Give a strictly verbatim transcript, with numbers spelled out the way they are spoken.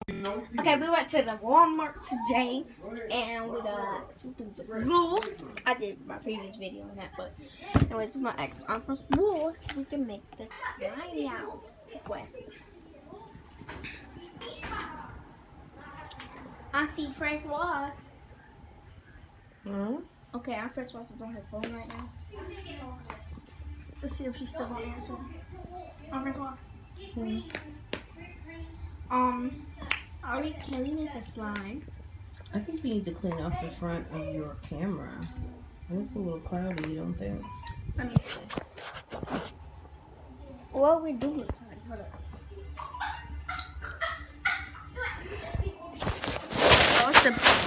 Okay, we went to the Walmart today, and we got two things of glue. I did my previous video on that, but I went to my ex uncle's wool so we can make the slime out. It's west. Auntie Fresh Wash. Hmm? Okay, Aunt Fresh Wash is on her phone right now. Let's see if she's still on answer. Aunt Fresh Wash. Hmm. Um, are we can we make a slime? I think you need to clean off the front of your camera. It looks a little cloudy, you don't think? Let me see. What are we doing? Hold up. Oh, it's the